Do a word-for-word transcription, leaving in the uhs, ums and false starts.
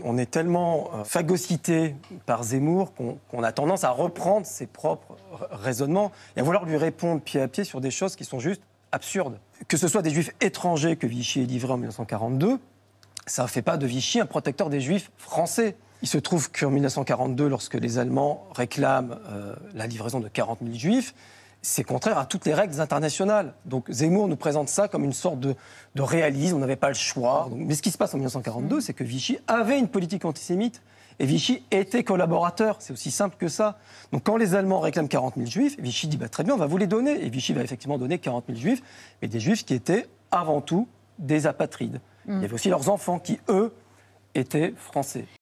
on est tellement euh, phagocyté par Zemmour qu'on qu'on a tendance à reprendre ses propres raisonnements et à vouloir lui répondre pied à pied sur des choses qui sont juste absurdes. Que ce soit des juifs étrangers que Vichy ait livrés en mille neuf cent quarante-deux, ça ne fait pas de Vichy un protecteur des juifs français. Il se trouve qu'en mille neuf cent quarante-deux, lorsque les Allemands réclament euh, la livraison de quarante mille juifs, c'est contraire à toutes les règles internationales. Donc Zemmour nous présente ça comme une sorte de, de réalisme, on n'avait pas le choix. Donc, mais ce qui se passe en mille neuf cent quarante-deux, mmh. c'est que Vichy avait une politique antisémite et Vichy était collaborateur. C'est aussi simple que ça. Donc quand les Allemands réclament quarante mille juifs, Vichy dit bah, très bien, on va vous les donner. Et Vichy va effectivement donner quarante mille juifs, mais des juifs qui étaient avant tout des apatrides. Mmh. Il y avait aussi leurs enfants qui, eux, étaient français.